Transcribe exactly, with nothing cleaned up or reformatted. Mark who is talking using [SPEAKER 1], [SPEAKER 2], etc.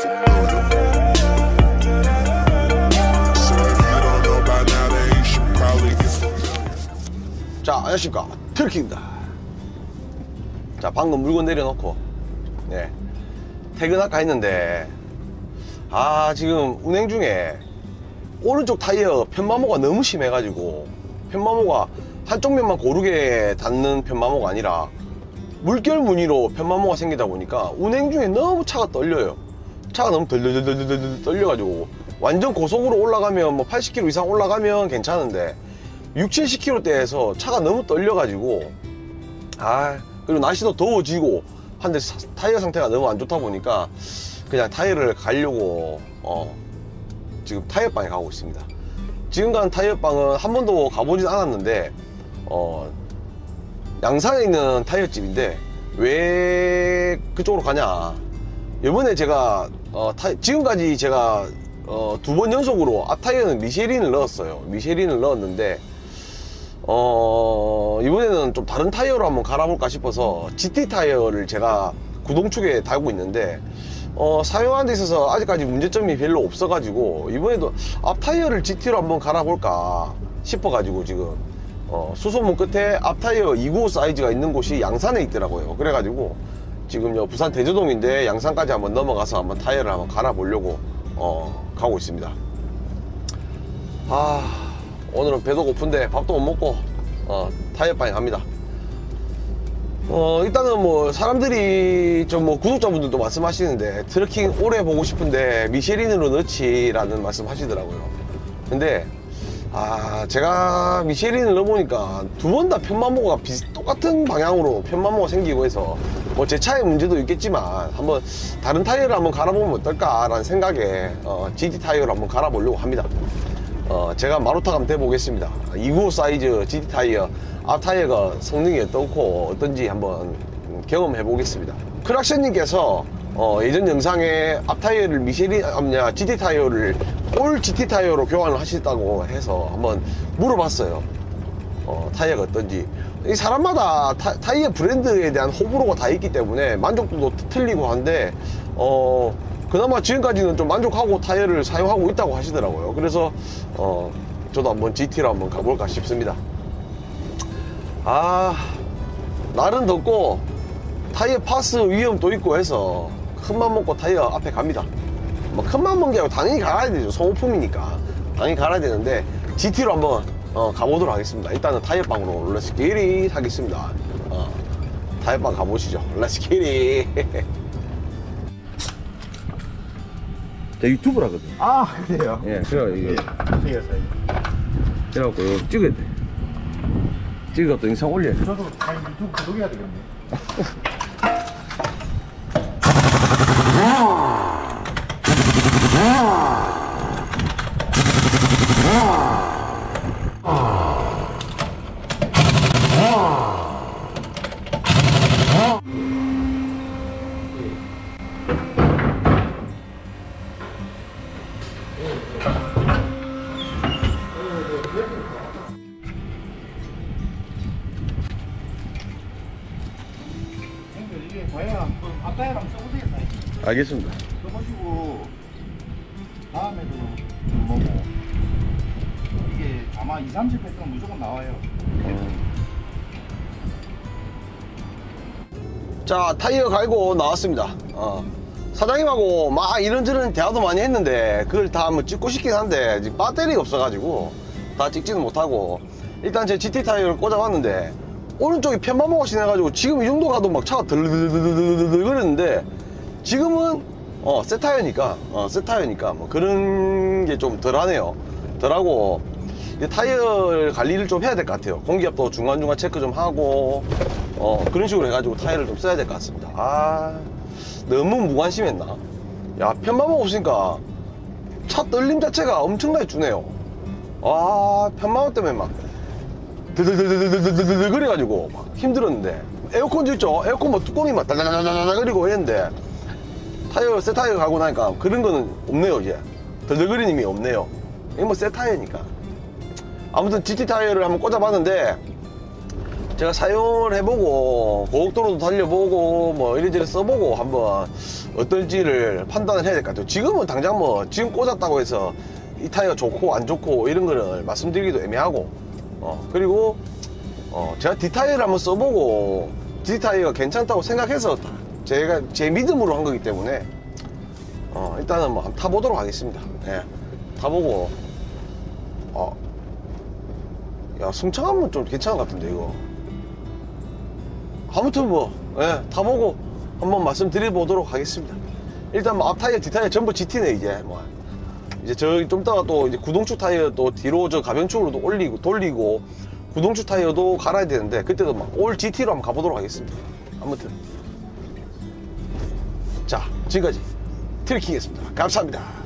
[SPEAKER 1] 자, 안녕하십니까, 트럭입니다. 자, 방금 물건 내려놓고 네, 퇴근할까 했는데 아, 지금 운행 중에 오른쪽 타이어 편마모가 너무 심해가지고, 편마모가 한쪽 면만 고르게 닿는 편마모가 아니라 물결 무늬로 편마모가 생기다 보니까 운행 중에 너무 차가 떨려요. 차가 너무 덜덜덜덜덜 떨려가지고, 완전 고속으로 올라가면 뭐 팔십 킬로미터 이상 올라가면 괜찮은데 육십, 칠십 킬로미터대에서 차가 너무 떨려가지고, 아, 그리고 날씨도 더워지고 한데 타이어 상태가 너무 안 좋다 보니까 그냥 타이어를 갈려고 어, 지금 타이어방에 가고 있습니다. 지금 간 타이어방은 한 번도 가보진 않았는데 어, 양산에 있는 타이어집인데 왜 그쪽으로 가냐, 이번에 제가 어, 타, 지금까지 제가 어, 두 번 연속으로 앞 타이어는 미쉐린을 넣었어요. 미쉐린을 넣었는데 어, 이번에는 좀 다른 타이어로 한번 갈아볼까 싶어서 지티 타이어를 제가 구동축에 달고 있는데 어, 사용하는 데 있어서 아직까지 문제점이 별로 없어가지고 이번에도 앞 타이어를 지티로 한번 갈아볼까 싶어가지고 지금 어, 수소문 끝에 앞 타이어 이백구십오 사이즈가 있는 곳이 양산에 있더라고요. 그래가지고 지금 요 부산 대저동인데 양산까지 한번 넘어가서 한번 타이어를 한번 갈아보려고 어, 가고 있습니다. 아, 오늘은 배도 고픈데 밥도 못 먹고 어, 타이어방에 갑니다. 어, 일단은 뭐 사람들이 좀 뭐 구독자분들도 말씀하시는데 트럭킹 오래 보고 싶은데 미쉐린으로 넣지 라는 말씀 하시더라고요. 근데 아, 제가 미쉐린을 넣어보니까 두 번 다 편마모가 비슷 똑같은 방향으로 편마모가 생기고 해서 뭐 제 차의 문제도 있겠지만 한번 다른 타이어를 한번 갈아보면 어떨까 라는 생각에 어, 지티 타이어를 한번 갈아보려고 합니다. 어, 제가 마루타 한번 대보겠습니다. 이백구십오 사이즈 지티 타이어 앞 타이어가 성능이 어떻고 어떤지 한번 경험해 보겠습니다. 크락션님께서 어, 예전 영상에 앞 타이어를 미쉐린 아니야 지티 타이어를 올 지티 타이어로 교환을 하셨다고 해서 한번 물어봤어요. 어, 타이어가 어떤지. 이 사람마다 타, 타이어 브랜드에 대한 호불호가 다 있기 때문에 만족도도 틀리고 한데 어, 그나마 지금까지는 좀 만족하고 타이어를 사용하고 있다고 하시더라고요. 그래서 어, 저도 한번 지티로 한번 가볼까 싶습니다. 아, 날은 덥고 타이어 파스 위험도 있고 해서 큰맘 먹고 타이어 앞에 갑니다. 뭐 큰맘 먹은 게 아니고 당연히 갈아야 되죠. 소모품이니까 당연히 갈아야 되는데 지티로 한번 어, 가보도록 하겠습니다. 일단은 타이어방으로 렛츠 기릿 하겠습니다. 어, 타이어방 가보시죠. 렛츠 기릿. 제 유튜브라거든요.
[SPEAKER 2] 아, 그래요?
[SPEAKER 1] 예, 그래요. 이게
[SPEAKER 2] 예,
[SPEAKER 1] 그래갖고 이거 찍어야 돼. 찍어 또 영상 올려야 돼.
[SPEAKER 2] 저도 다 유튜브 구독해야 되겠네. 이게 뭐야? 한번 앞타이어 한번 써보세요.
[SPEAKER 1] 알겠습니다.
[SPEAKER 2] 써보시고 다음에도 좀 보고 이게 아마 이십, 삼십 패턴 무조건 나와요.
[SPEAKER 1] 자, 타이어 갈고 나왔습니다. 어, 사장님하고 막 이런저런 대화도 많이 했는데 그걸 다 한번 찍고 싶긴 한데 지금 배터리가 없어가지고 다 찍지는 못하고 일단 제 지티 타이어를 꽂아봤는데 오른쪽이 편마모가 심해가지고 지금 이 정도 가도 막 차가 덜덜덜덜덜 그랬는데 지금은 어, 새 타이어니까 어, 새 타이어니까 뭐 그런 게 좀 덜하네요. 덜하고 이제 타이어 관리를 좀 해야 될 것 같아요. 공기압도 중간중간 체크 좀 하고 어, 그런 식으로 해가지고 타이어를 좀 써야 될 것 같습니다. 아, 너무 무관심했나? 야, 편마모 없으니까 차 떨림 자체가 엄청나게 주네요. 아, 편마모 때문에 막 드드드드드드드드 그래가지고 막 힘들었는데 에어컨도 있죠. 에어컨 뭐 뚜껑이 막 달달달달달 그리고 했는데 타이어 새 타이어 가고 나니까 그런 거는 없네요. 이제 덜덜거리는 힘이 없네요. 이게 뭐 새 타이어니까. 아무튼 지티 타이어를 한번 꽂아봤는데 제가 사용을 해보고 고속도로도 달려보고 뭐 이리저리 써보고 한번 어떨지를 판단을 해야 될 것 같아요. 지금은 당장 뭐 지금 꽂았다고 해서 이 타이어가 좋고 안 좋고 이런 거를 말씀드리기도 애매하고 어 그리고 어 제가 D타이어를 한번 써보고 D타이어가 괜찮다고 생각해서 제가 제 믿음으로 한 거기 때문에 어 일단은 뭐 한번 타보도록 하겠습니다. 예, 타보고 어 야 승차감은 좀 괜찮은 것 같은데 이거. 아무튼 뭐 예, 타보고 한번 말씀드려보도록 하겠습니다. 일단 뭐 앞타이어 뒷타이어 전부 지티네. 이제 뭐 이제 저기 좀 이따가 또 이제 구동축 타이어 또 뒤로 저 가변축으로도 올리고 돌리고 구동축 타이어도 갈아야 되는데 그때도 막 올 지티로 한번 가보도록 하겠습니다. 아무튼 자 지금까지 트리킹이었습니다. 감사합니다.